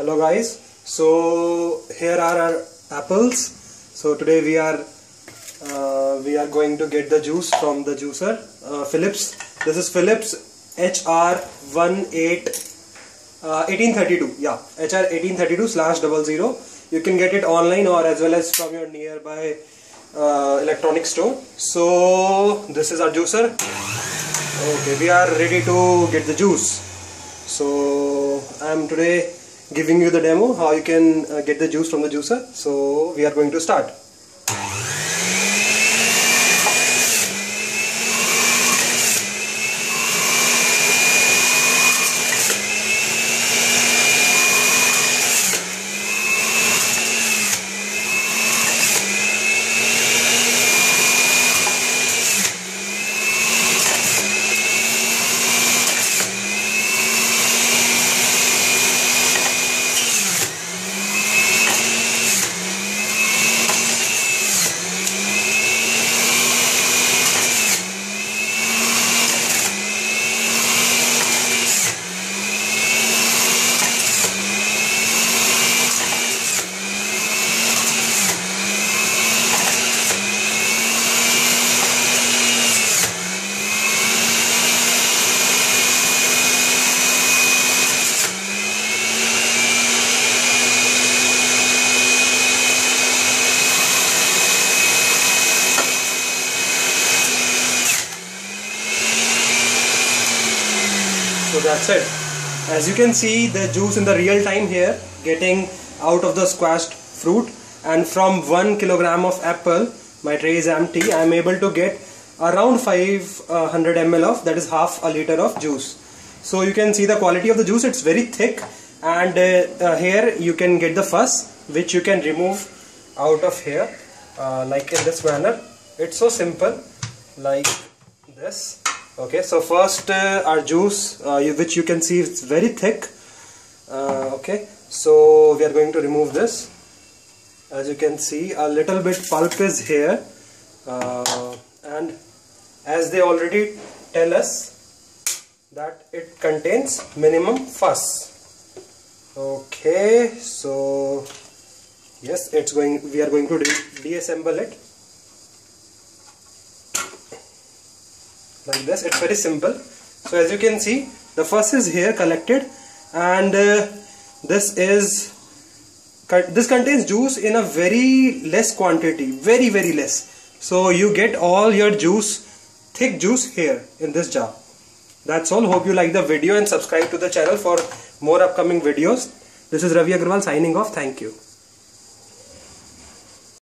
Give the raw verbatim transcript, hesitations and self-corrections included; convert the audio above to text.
Hello guys, so here are our apples. So today we are uh, we are going to get the juice from the juicer, uh, Philips. This is Philips H R eighteen thirty-two, yeah, H R eighteen thirty-two slash double zero. You can get it online or as well as from your nearby uh, electronic store. So this is our juicer. Okay, we are ready to get the juice. So I am today giving you the demo how you can uh, get the juice from the juicer. So we are going to start. So that's it. As you can see, the juice in the real time here getting out of the squashed fruit, and from one kilogram of apple, my tray is empty, I am able to get around five hundred milliliters of, that is half a liter of juice. So you can see the quality of the juice, it's very thick, and uh, uh, here you can get the fuzz which you can remove out of here uh, like in this manner. It's so simple, like this. Okay, so first uh, our juice, uh, which you can see it's very thick. Uh, okay, so we are going to remove this. As you can see, a little bit pulp is here, uh, and as they already tell us that it contains minimum fuzz. Okay, so yes, it's going. We are going to deassemble it. Like this, it's very simple. So as you can see, the fuzz is here collected, and uh, this is this contains juice in a very less quantity, very very less. So you get all your juice, thick juice here in this jar. That's all. Hope you like the video and subscribe to the channel for more upcoming videos. This is Ravi Agarwal signing off. Thank you.